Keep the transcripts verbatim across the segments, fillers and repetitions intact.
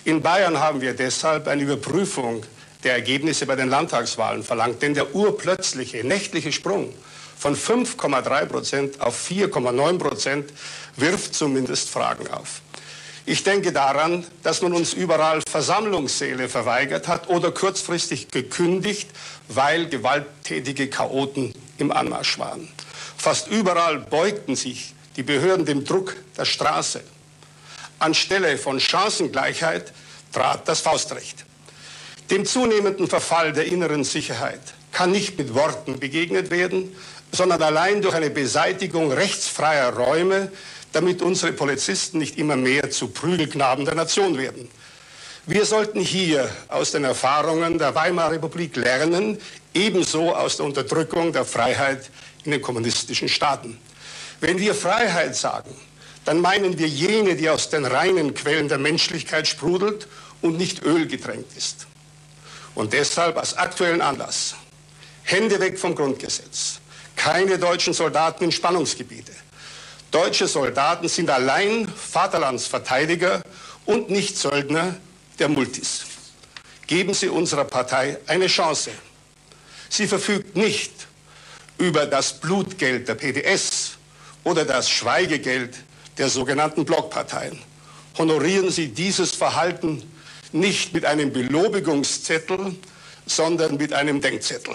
In Bayern haben wir deshalb eine Überprüfung der Ergebnisse bei den Landtagswahlen verlangt, denn der urplötzliche, nächtliche Sprung von fünf Komma drei Prozent auf vier Komma neun Prozent wirft zumindest Fragen auf. Ich denke daran, dass man uns überall Versammlungssäle verweigert hat oder kurzfristig gekündigt, weil gewalttätige Chaoten im Anmarsch waren. Fast überall beugten sich die Behörden dem Druck der Straße. Anstelle von Chancengleichheit trat das Faustrecht. Dem zunehmenden Verfall der inneren Sicherheit kann nicht mit Worten begegnet werden, sondern allein durch eine Beseitigung rechtsfreier Räume, damit unsere Polizisten nicht immer mehr zu Prügelknaben der Nation werden. Wir sollten hier aus den Erfahrungen der Weimarer Republik lernen, ebenso aus der Unterdrückung der Freiheit in den kommunistischen Staaten. Wenn wir Freiheit sagen, dann meinen wir jene, die aus den reinen Quellen der Menschlichkeit sprudelt und nicht ölgetränkt ist. Und deshalb als aktuellen Anlass: Hände weg vom Grundgesetz, keine deutschen Soldaten in Spannungsgebiete. Deutsche Soldaten sind allein Vaterlandsverteidiger und nicht Söldner der Multis. Geben Sie unserer Partei eine Chance. Sie verfügt nicht über das Blutgeld der P D S oder das Schweigegeld der sogenannten Blockparteien. Honorieren Sie dieses Verhalten nicht mit einem Belobigungszettel, sondern mit einem Denkzettel.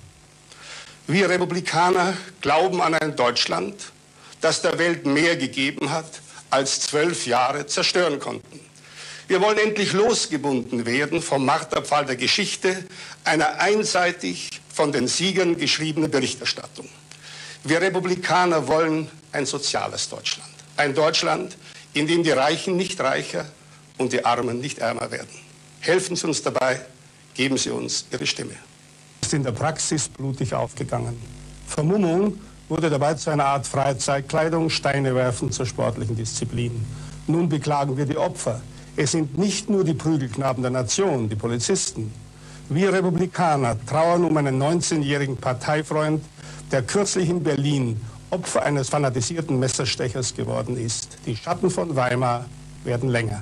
Wir Republikaner glauben an ein Deutschland, das der Welt mehr gegeben hat, als zwölf Jahre zerstören konnten. Wir wollen endlich losgebunden werden vom Marterpfahl der Geschichte, einer einseitig von den Siegern geschriebenen Berichterstattung. Wir Republikaner wollen ein soziales Deutschland. Ein Deutschland, in dem die Reichen nicht reicher und die Armen nicht ärmer werden. Helfen Sie uns dabei, geben Sie uns Ihre Stimme. Ist in der Praxis blutig aufgegangen. Vermummung wurde dabei zu einer Art Freizeitkleidung, Steine werfen zur sportlichen Disziplin. Nun beklagen wir die Opfer. Es sind nicht nur die Prügelknaben der Nation, die Polizisten. Wir Republikaner trauern um einen neunzehnjährigen Parteifreund, der kürzlich in Berlin Opfer eines fanatisierten Messerstechers geworden ist. Die Schatten von Weimar werden länger.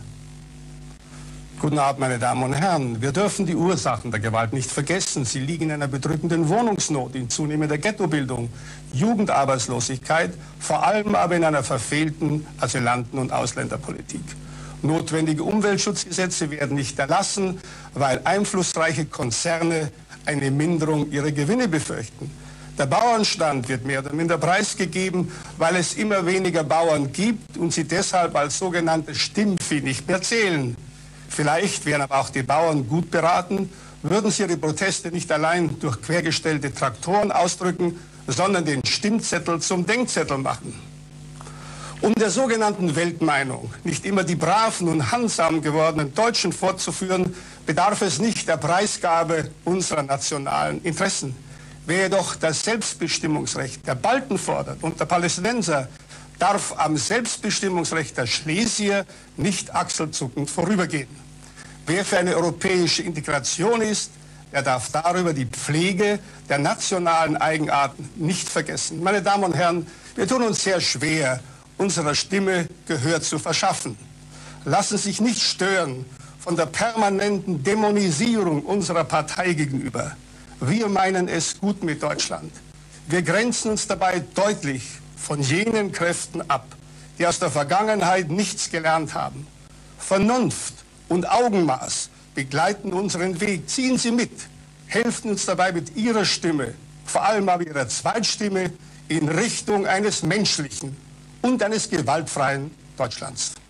Guten Abend, meine Damen und Herren. Wir dürfen die Ursachen der Gewalt nicht vergessen. Sie liegen in einer bedrückenden Wohnungsnot, in zunehmender Ghettobildung, Jugendarbeitslosigkeit, vor allem aber in einer verfehlten Asylanten- und Ausländerpolitik. Notwendige Umweltschutzgesetze werden nicht erlassen, weil einflussreiche Konzerne eine Minderung ihrer Gewinne befürchten. Der Bauernstand wird mehr oder minder preisgegeben, weil es immer weniger Bauern gibt und sie deshalb als sogenanntes Stimmvieh nicht mehr zählen. Vielleicht wären aber auch die Bauern gut beraten, würden sie ihre Proteste nicht allein durch quergestellte Traktoren ausdrücken, sondern den Stimmzettel zum Denkzettel machen. Um der sogenannten Weltmeinung nicht immer die braven und handsamen gewordenen Deutschen vorzuführen, bedarf es nicht der Preisgabe unserer nationalen Interessen. Wer jedoch das Selbstbestimmungsrecht der Balten fordert und der Palästinenser, darf am Selbstbestimmungsrecht der Schlesier nicht achselzuckend vorübergehen. Wer für eine europäische Integration ist, der darf darüber die Pflege der nationalen Eigenarten nicht vergessen. Meine Damen und Herren, wir tun uns sehr schwer, unserer Stimme Gehör zu verschaffen. Lassen Sie sich nicht stören von der permanenten Dämonisierung unserer Partei gegenüber. Wir meinen es gut mit Deutschland. Wir grenzen uns dabei deutlich von jenen Kräften ab, die aus der Vergangenheit nichts gelernt haben. Vernunft und Augenmaß begleiten unseren Weg. Ziehen Sie mit, helfen uns dabei mit Ihrer Stimme, vor allem aber Ihrer Zweitstimme, in Richtung eines menschlichen und eines gewaltfreien Deutschlands.